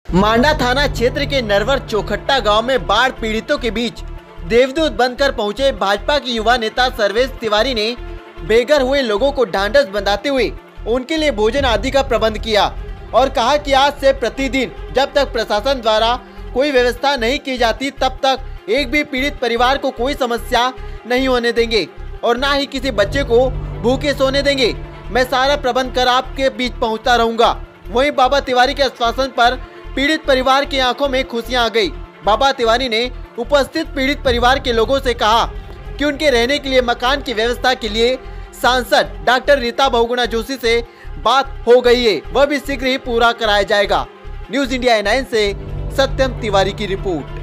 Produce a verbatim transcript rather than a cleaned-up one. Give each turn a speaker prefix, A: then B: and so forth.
A: मांडा थाना क्षेत्र के नरवर चौखट्टा गांव में बाढ़ पीड़ितों के बीच देवदूत बनकर पहुंचे भाजपा के युवा नेता सर्वेश तिवारी ने बेघर हुए लोगों को ढांढस बंधाते हुए उनके लिए भोजन आदि का प्रबंध किया और कहा कि आज से प्रतिदिन जब तक प्रशासन द्वारा कोई व्यवस्था नहीं की जाती तब तक एक भी पीड़ित परिवार को कोई समस्या नहीं होने देंगे और न ही किसी बच्चे को भूखे सोने देंगे। मैं सारा प्रबंध कर आपके बीच पहुंचता रहूंगा। वहीं बाबा तिवारी के आश्वासन पर पीड़ित परिवार की आंखों में खुशियां आ गई। बाबा तिवारी ने उपस्थित पीड़ित परिवार के लोगों से कहा कि उनके रहने के लिए मकान की व्यवस्था के लिए सांसद डॉक्टर रीता बहुगुणा जोशी से बात हो गई है, वह भी शीघ्र ही पूरा कराया जाएगा। न्यूज इंडिया नाइन से सत्यम तिवारी की रिपोर्ट।